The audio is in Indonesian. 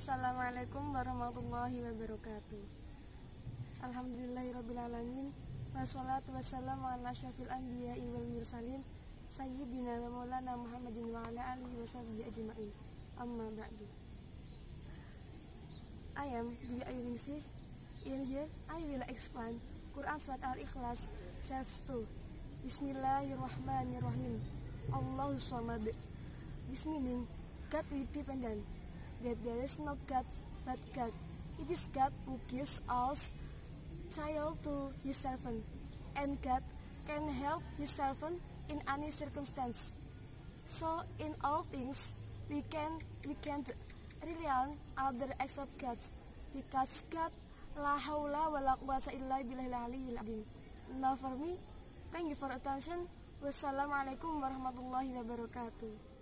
Assalamualaikum warahmatullahi wabarakatuh. Alhamdulillahirrabbilalamin. Wassalatu wassalamu ala asyrafil anbiya'i wal mursalin Sayyidina wa maulana Muhammadin wa ala alihi wa sahbihi ajma'in. Amma ba'du. Are you see? In here, I will explain Quran Surat Al-Ikhlas, Verse 2. Bismillahirrahmanirrahim. Allahu Samad. This meaning, God we dependent, that there is no God but God. It is God who gives us child to His servant, and God can help His servant in any circumstance. So in all things, we can rely on other except God, because God la haula wa la quwwata illa billahil aliyyil azim. Now for me, thank you for attention. Wassalamualaikum warahmatullahi wabarakatuh.